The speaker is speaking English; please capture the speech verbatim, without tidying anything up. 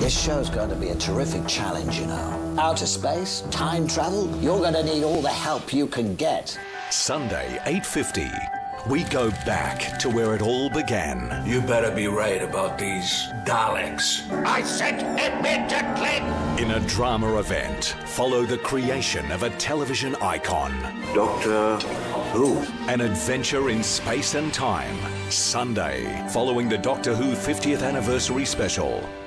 This show's going to be a terrific challenge, you know. Outer space, time travel, you're going to need all the help you can get. Sunday, eight fifty. We go back to where it all began. You better be right about these Daleks. I said admittedly. In a drama event, follow the creation of a television icon. Doctor Who. An adventure in space and time. Sunday, following the Doctor Who fiftieth anniversary special.